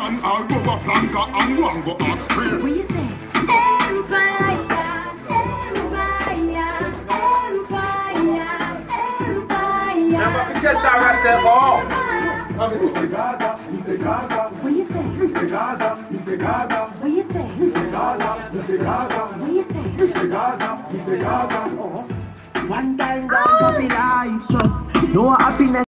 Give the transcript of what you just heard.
man, I'll go a flanker and one go ask free. What you say? Empire, Never forget that right there, oh. Mr. Gaza, Mr. Gaza. What you say? Mr. Gaza, Mr. Gaza. What you say? Mr. Gaza, Mr. Gaza. What you say? Mr. Gaza, Mr. Gaza. One time, God, be life, just no happiness.